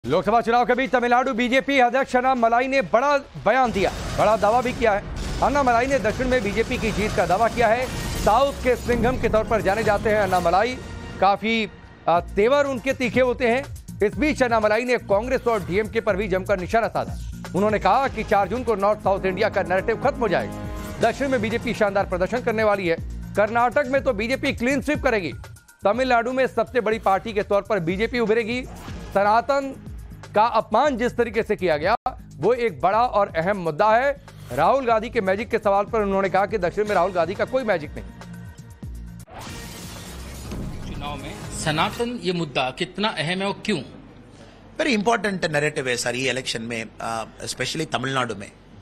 लोकसभा चुनाव के बीच तमिलनाडु बीजेपी अध्यक्ष अन्नामलाई ने बड़ा बयान दिया, बड़ा दावा भी किया है। अन्नामलाई ने दक्षिण में बीजेपी की जीत का दावा किया है। साउथ के सिंघम के तौर पर जाने जाते हैं अन्नामलाई, काफी तेवर उनके तीखे होते हैं। इस बीच अन्नामलाई ने कांग्रेस और डीएमके पर भी जमकर निशाना साधा। उन्होंने कहा कि 4 जून को नॉर्थ साउथ इंडिया का नैरेटिव खत्म हो जाएगा। दक्षिण में बीजेपी शानदार प्रदर्शन करने वाली है। कर्नाटक में तो बीजेपी क्लीन स्वीप करेगी। तमिलनाडु में सबसे बड़ी पार्टी के तौर पर बीजेपी उभरेगी। सनातन का अपमान जिस तरीके से किया गया वो एक बड़ा और अहम मुद्दा है। राहुल गांधी के मैजिक के सवाल पर उन्होंने कहा कि दक्षिण में राहुल गांधी का कोई मैजिक नहीं। चुनाव में सनातन ये मुद्दा कितना अहम है और क्यों? वेरी इंपॉर्टेंट नैरेटिव है सर ये इलेक्शन में, स्पेशली तमिलनाडु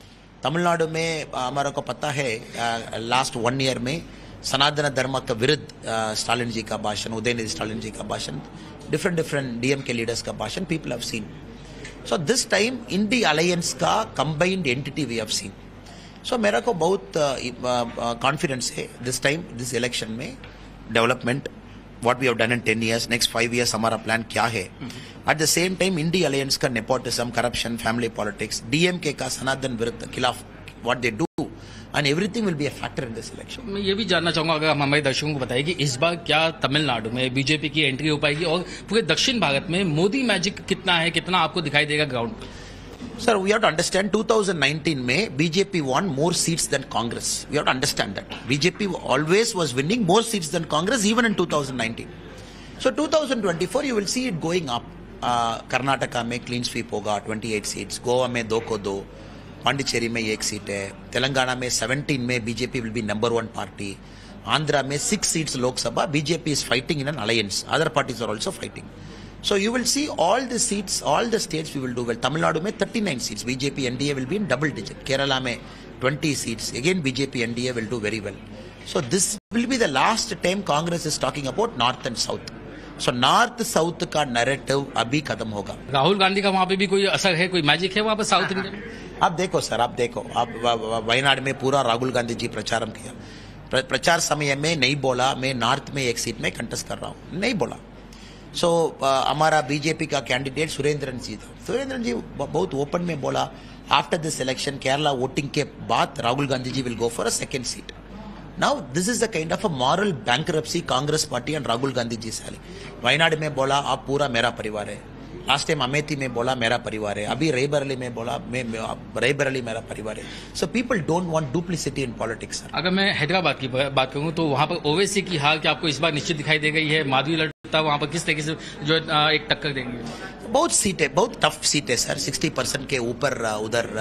में हमारा को पता है लास्ट 1 ईयर में सनातन धर्म का विरुद्ध स्टालिन जी का भाषण, उदयनिधि स्टालिन जी का भाषण, डिफरेंट डीएमके लीडर्स का भाषण people have seen. So this time INDI alliance का combined entity we have seen. So मेरा को बहुत कॉन्फिडेंस है दिस टाइम दिस इलेक्शन में development what we have done in 10 years, next 5 years हमारा plan क्या है। At the same time INDI alliance का nepotism, corruption, family politics, DMK का सनातन विरुद्ध खिलाफ what they do and everything will be a factor in this election. मैं ये भी जानना चाहूंगा, अगर हम हमारे दर्शकों को बताइए कि इस बार क्या तमिलनाडु में बीजेपी की एंट्री हो पाएगी और पूरे दक्षिण भारत में मोदी मैजिक कितना है, कितना आपको दिखाई देगा ग्राउंड पर? Sir, we have to understand 2019 में BJP won more seats than Congress. We have to understand that. BJP always was winning more seats than Congress even in 2019. So 2024 you will see it going up. Karnataka में clean sweep होगा 28 seats, Goa में 2 को 2, पांडिचेरी में 1 seat है, तेलंगाना में 17 में BJP will be number 1 party, Andhra में 6 seats Lok Sabha BJP is fighting in an alliance, other parties are also fighting. So you will see all the seats, all the states we will do well. Tamil Nadu में 39 seats, BJP NDA will be in double digit. Kerala में 20 seats, again BJP NDA will do very well. So this will be the last time Congress is talking about North and South. So North South का narrative अभी खत्म होगा. राहुल गांधी का वहाँ पे भी कोई असर है, कोई मैजिक है वहाँ पे साउथ इंडिया में? आप देखो सर, आप देखो, आप वायनाड में पूरा राहुल गांधी जी प्रचारम किया. प्रचार समय में नहीं बोला मैं नॉर्थ में 1 सीट में कंटेस्ट कर रहा हूँ, नहीं बोला. सो हमारा बीजेपी का कैंडिडेट सुरेंद्रन जी था. सुरेंद्रन जी बहुत ओपन में बोला after this election Kerala voting के बाद Rahul Gandhi ji will go for a 2nd seat. Now this is the kind of a moral bankruptcy Congress party and Rahul Gandhi ji से. वायनाड में बोला आप पूरा मेरा परिवार है, लास्ट टाइम अमेठी में बोला मेरा परिवार है, अभी रेबरेली में बोला रेबरेली मेरा परिवार है. So people don't want duplicity in politics. अगर मैं हैदराबाद की बात करूं तो वहां पर ओवैसी की हार क्या आपको इस बार निश्चित दिखाई दे गई है? माधवी ललिता वहां पर किस तरीके से जो एक टक्कर देंगे? बहुत सीट है, बहुत टफ सीट है सर. 60% के ऊपर उधर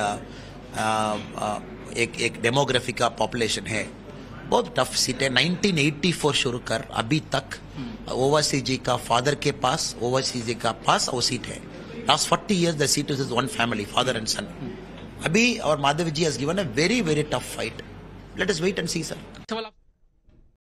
एक डेमोग्राफी का पॉपुलेशन है, बहुत टफ सीट है. 1984 शुरू कर अभी तक ओवैसी जी का फादर के पास, ओवैसी जी का पास वो सीट है. Last 40 years the seat is 1 family, father and son. अभी और Madhavi ji has given a very tough fight. Let us wait and see sir.